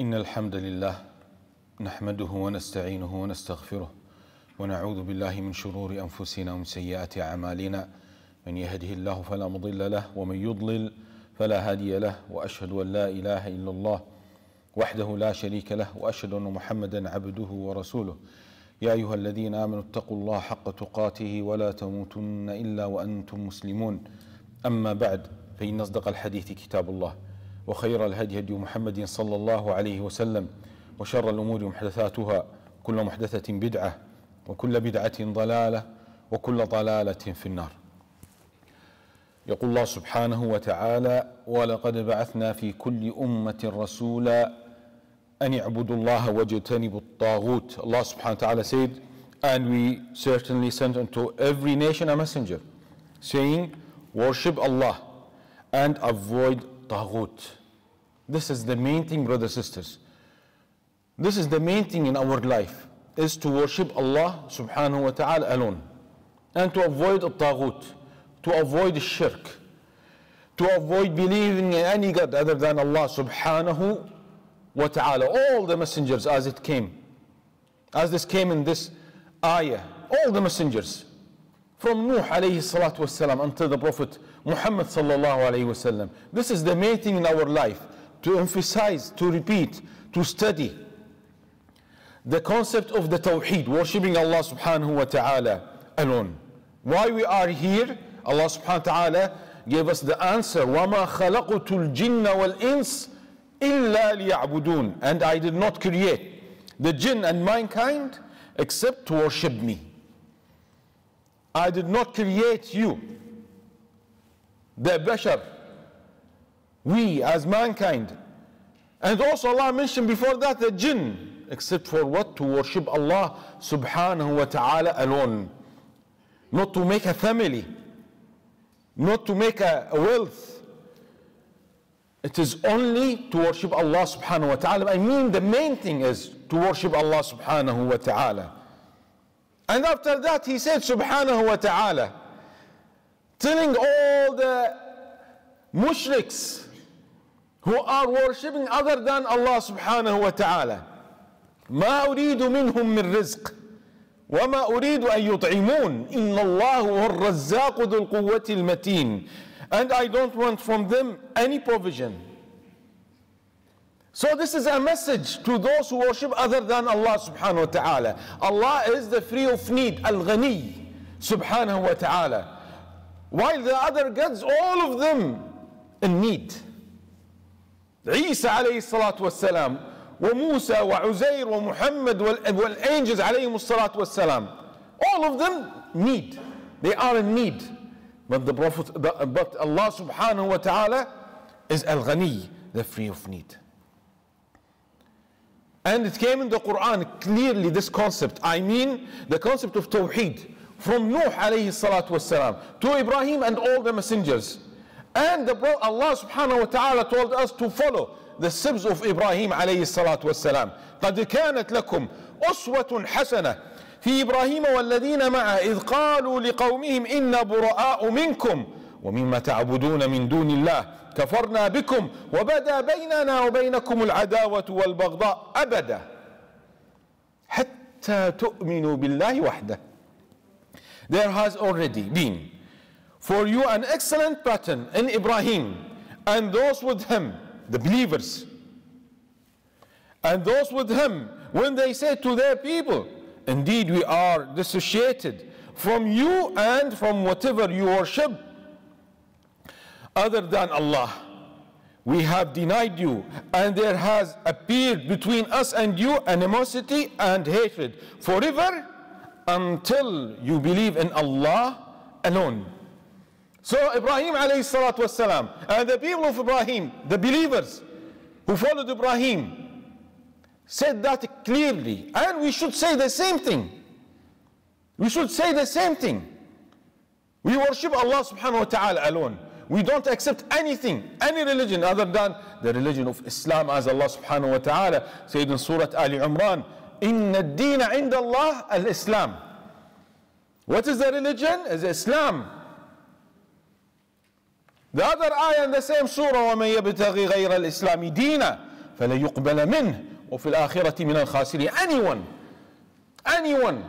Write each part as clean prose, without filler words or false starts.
إن الحمد لله نحمده ونستعينه ونستغفره ونعوذ بالله من شرور أنفسنا ومن سيئات أعمالنا. من يهده الله فلا مضل له ومن يضلل فلا هادي له، وأشهد أن لا إله إلا الله وحده لا شريك له، وأشهد أن محمدا عبده ورسوله. يا أيها الذين آمنوا اتقوا الله حق تقاته ولا تموتن إلا وأنتم مسلمون. أما بعد، فإن أصدق الحديث كتاب الله، وخير الهدي هدي محمد صلى الله عليه وسلم، وشر الأمور محدثاتها، كل محدثة بدعة، وكل بدعة ضلالة، وكل ضلالة في النار. يقول الله سبحانه وتعالى: ولقد بعثنا في كل أمة رسولا أن اعبدوا الله واجتنبوا الطاغوت. Allah subhanahu wa ta'ala said, and we certainly sent unto every nation a messenger, saying, worship Allah and avoid taghut. This is the main thing, brothers and sisters. This is the main thing in our life, is to worship Allah subhanahu wa ta'ala alone, and to avoid taghut, to avoid shirk, to avoid believing in any God other than Allah subhanahu wa ta'ala. All the messengers as this came in this ayah, all the messengers from Nuh alayhi salatu wasalam until the Prophet Muhammad sallallahu alayhi wasallam. This is the main thing in our life, to emphasize, to repeat, to study the concept of the Tawheed, worshipping Allah subhanahu wa ta'ala alone. Why we are here, Allah subhanahu wa ta'ala gave us the answer, وَمَا خَلَقُتُ الْجِنَّ وَالْإِنسِ إِلَّا لِيَعْبُدُونَ. And I did not create the jinn and mankind except to worship me. I did not create you, the bashar, we as mankind. And also Allah mentioned before that the jinn, except for what? To worship Allah subhanahu wa ta'ala alone. Not to make a family, not to make a wealth. It is only to worship Allah subhanahu wa ta'ala. I mean, the main thing is to worship Allah subhanahu wa ta'ala. And after that he said subhanahu wa ta'ala, telling all the mushriks who are worshipping other than Allah subhanahu wa ta'ala, ما أريد منهم من رزق وما أريد أن يطعمون إن الله هو الرزاق ذو القوة المتين. And I don't want from them any provision. So this is a message to those who worship other than Allah subhanahu wa ta'ala. Allah is the free of need, Al-Ghani subhanahu wa ta'ala, while the other gods, all of them in need. Isa alayhi salatu wassalam, wa Musa wa Uzair wa Muhammad wal angels alayhi salatu wassalam, all of them need. They are in need. But Allah subhanahu wa ta'ala is Al-Ghani, the free of need. And it came in the Quran clearly, this concept. I mean the concept of Tawheed, from Nuh alayhi salatu wasalam to Ibrahim and all the messengers. And Allah subhanahu wa ta'ala told us to follow the steps of Ibrahim alayhi salatu wasalam. قَدْ كَانَتْ لَكُمْ أُسْوَةٌ حَسَنَةٌ في إبراهيم والذين معه إذ قالوا لقومهم إنا براء منكم ومما تعبدون من دون الله كفرنا بكم وبدا بيننا وبينكم العداوة والبغضاء أبدا حتى تؤمنوا بالله وحده. There has already been for you an excellent pattern in Ibrahim and those with him, the believers, and those with him when they said to their people, indeed we are dissociated from you and from whatever you worship other than Allah. We have denied you, and there has appeared between us and you animosity and hatred forever until you believe in Allah alone. So Ibrahim alayhi salatu wasalam and the people of Ibrahim, the believers who followed Ibrahim, said that clearly, and we should say the same thing. We should say the same thing. We worship Allah subhanahu wa ta'ala alone. We don't accept anything, any religion other than the religion of Islam, as Allah subhanahu wa ta'ala said in Surah Ali Imran, إِنَّ الدِّينَ عِنْدَ اللَّهِ الْإِسْلَامِ. What is the religion? Is Islam. The other ayah in the same surah, وَمَنْ يَبْتَغِي غَيْرَ الْإِسْلَامِ دِينًا فلن يقبل منه وفي الآخرة من الخاسرين. Anyone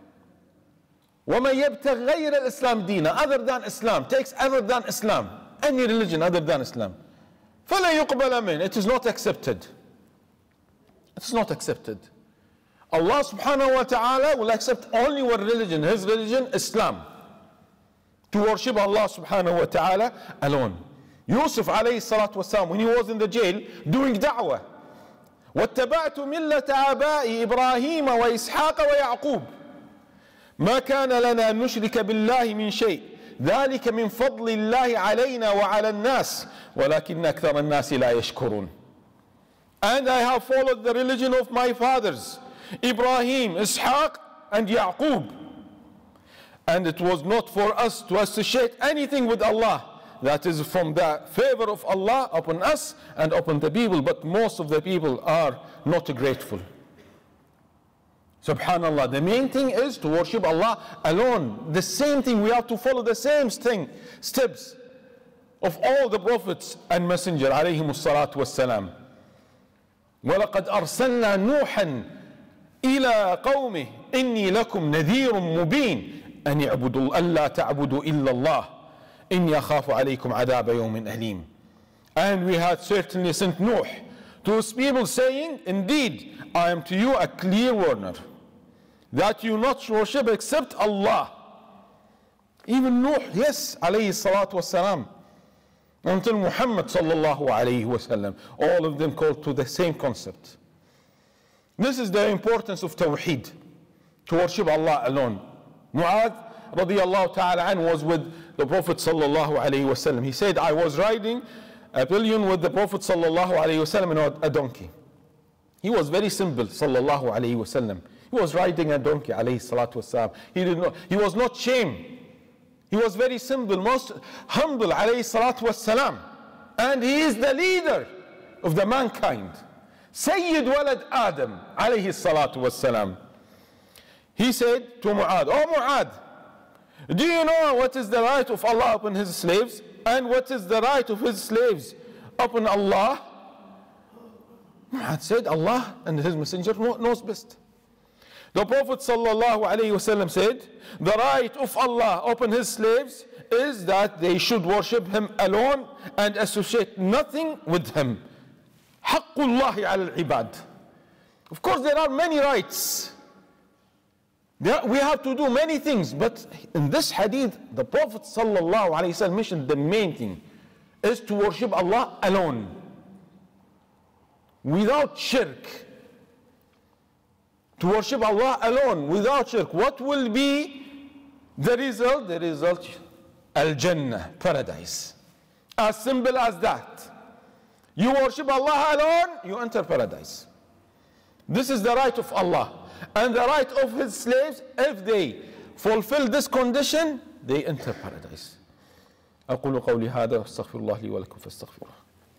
ومن يبتغ غير الإسلام دينا, other than Islam, takes other than Islam, any religion other than Islam, فلن يقبل منه, it is not accepted. It's not accepted. Allah subhanahu wa ta'ala will accept only one religion, his religion, Islam, to worship Allah subhanahu wa ta'ala alone. Yusuf alayhi salatu wasalam, when he was in the jail doing da'wah, واتبعت ملة آبائي إبراهيم وإسحاق ويعقوب ما كان لنا أن نشرك بالله من شيء ذلك من فضل الله علينا وعلى الناس ولكن أكثر الناس لا يشكرون. And I have followed the religion of my fathers, Ibrahim, Ishaq, and Yaqub. And it was not for us to associate anything with Allah. That is from the favor of Allah upon us and upon the people. But most of the people are not grateful. Subhanallah. The main thing is to worship Allah alone. The same thing, we have to follow the same steps of all the prophets and messengers alayhimu salatu wassalam. وَلَقَدْ أَرْسَلْنَا نُوحًا إِلَىٰ قَوْمِهِ إِنِّي لَكُمْ نَذِيرٌ مُبِينٌ أَنِ اعْبُدُوا أَلَّا تَعْبُدُوا إِلَّا اللَّهِ إِنِّي أَخَافُ عَلَيْكُمْ عَذَابَ يَوْمٍ أَلِيمٍ. And we had certainly sent Nuh to his people saying, indeed, I am to you a clear warner, that you not worship except Allah. Even Nuh, yes, alayhi salatu wassalam, until Muhammad sallallahu alayhi wasallam, all of them called to the same concept. This is the importance of Tawheed, to worship Allah alone. Mu'adh radiyallahu ta'ala an was with the Prophet sallallahu alayhi wasallam. He said, I was riding a pillion with the Prophet sallallahu alayhi wasallam and a donkey. He was very simple sallallahu alayhi wasallam. He was riding a donkey alayhi salatu wasalam. He was not shamed. He was very simple, most humble alayhi salatu wasalam. And he is the leader of the mankind. Sayyid walad Adam alayhi salatu wasalam. He said to Mu'adh, oh Mu'adh, do you know what is the right of Allah upon his slaves? And what is the right of his slaves upon Allah? Mu'adh said, Allah and his messenger knows best. The Prophet sallallahu alayhi wasallam said, the right of Allah upon his slaves is that they should worship him alone and associate nothing with him. Haqqullahi ala al-ibad. Of course there are many rights. We have to do many things, but in this hadith, the Prophet sallallahu alayhi wasallam mentioned the main thing is to worship Allah alone, without shirk. To worship Allah alone, without shirk. What will be the result? The result, Al-Jannah, paradise. As simple as that. You worship Allah alone, you enter paradise. This is the right of Allah. And the right of his slaves, if they fulfill this condition, they enter paradise. أقول قولي هذا واستغفر الله لي ولكم فاستغفروه.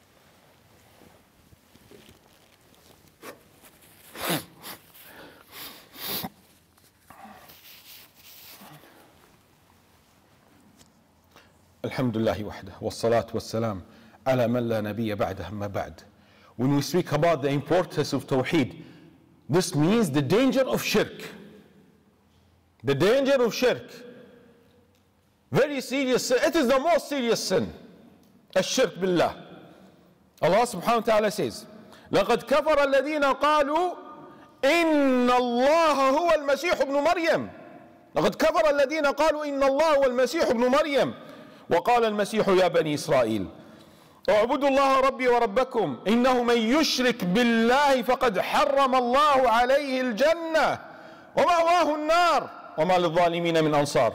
الحمد لله وحده والصلاة والسلام على من لا نبي بعده أما بعد. When we speak about the importance of Tawheed, this means the danger of shirk. The danger of shirk. Very serious sin. It is the most serious sin. الشرك بالله. Allah subhanahu wa ta'ala says, لقد كفر الذين قالوا إن الله هو المسيح ابن مريم. لقد كفر الذين قالوا إن الله هو المسيح ابن مريم. وقال المسيح يا بني إسرائيل اعبدوا الله ربي وربكم إنه من يشرك بالله فقد حرم الله عليه الجنة ومأواه النار وما للظالمين من أنصار.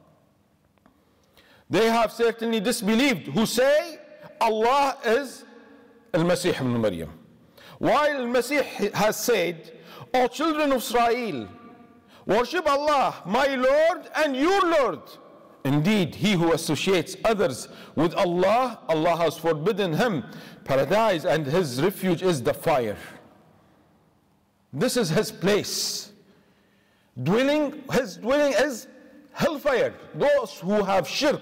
They have certainly disbelieved who say Allah is Al-Masih ibn Maryam, while Al-Masih has said, O children of Israel, worship Allah, my Lord and your Lord. Indeed, he who associates others with Allah, Allah has forbidden him paradise and his refuge is the fire. This is his place. His dwelling is hellfire. Those who have shirk,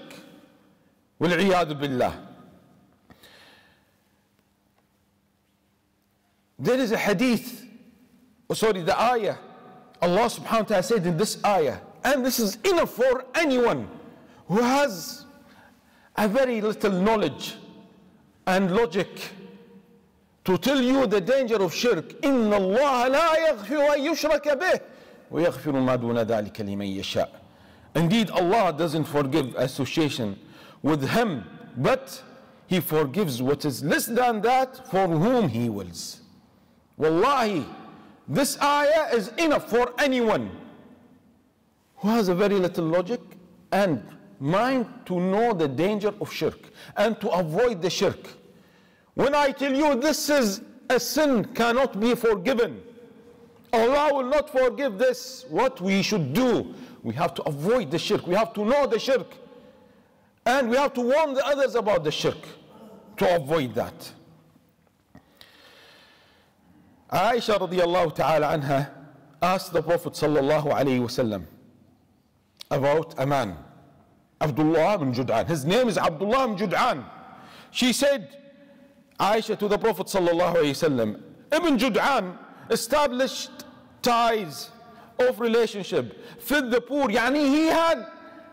wal-'iyadu billah. There is a hadith, the ayah. Allah subhanahu wa ta'ala said in this ayah, and this is enough for anyone who has a very little knowledge and logic to tell you the danger of shirk. إِنَّ اللَّهَ لَا يَغْفِرُ أَن يُشْرَكَ بِهِ وَيَغْفِرُ مَا دُونَ ذَلِكَ لِمَن يَشَاءُ. Indeed, Allah doesn't forgive association with Him, but He forgives what is less than that for whom He wills. Wallahi, this ayah is enough for anyone who has a very little logic and mind to know the danger of shirk and to avoid the shirk. When I tell you this is a sin cannot be forgiven, Allah will not forgive this, what we should do? We have to avoid the shirk. We have to know the shirk. And we have to warn the others about the shirk to avoid that. Aisha radiallahu ta'ala anha asked the Prophet sallallahu alayhi wasallam about a man, Abdullah ibn Jud'an. His name is Abdullah ibn Jud'an. She said, Aisha to the Prophet sallallahu alayhi wasallam, Ibn Jud'an established ties of relationship, fed the poor. Yani he had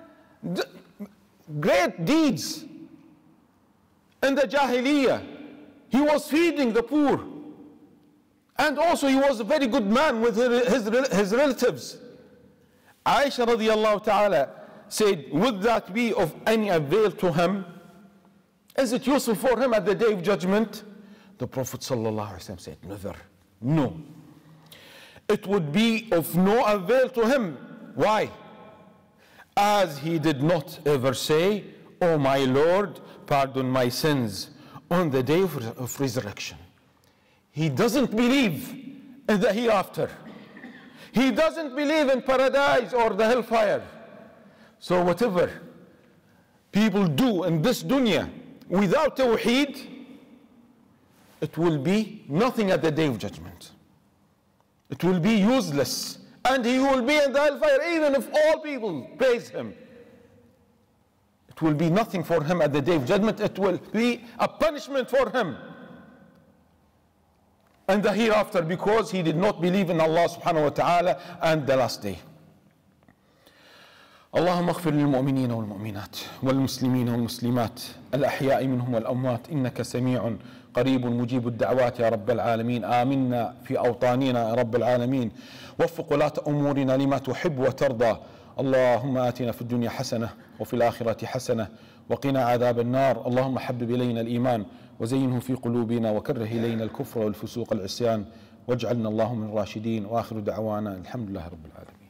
great deeds in the Jahiliyyah. He was feeding the poor. And also he was a very good man with his relatives. Aisha radiallahu ta'ala said, would that be of any avail to him? Is it useful for him at the day of judgment? The Prophet sallallahu alaihi wasallam said, never, no. It would be of no avail to him. Why? As he did not ever say, oh my Lord, pardon my sins on the day of resurrection. He doesn't believe in the hereafter. He doesn't believe in paradise or the hellfire. So whatever people do in this dunya without tawheed, it will be nothing at the day of judgment. It will be useless. And he will be in the hellfire even if all people praise him. It will be nothing for him at the day of judgment. It will be a punishment for him and the hereafter, because he did not believe in Allah subhanahu wa ta'ala and the last day. اللهم اغفر للمؤمنين والمؤمنات والمسلمين والمسلمات الأحياء منهم والأموات إنك سميع قريب مجيب الدعوات يا رب العالمين. آمنا في أوطاننا يا رب العالمين. وفق ولاة أمورنا لما تحب وترضى. اللهم آتنا في الدنيا حسنة وفي الآخرة حسنة وقنا عذاب النار. اللهم حبب إلينا الإيمان وزينه في قلوبنا وكره إلينا الكفر والفسوق والعصيان واجعلنا اللهم من الراشدين. وآخر دعوانا الحمد لله رب العالمين.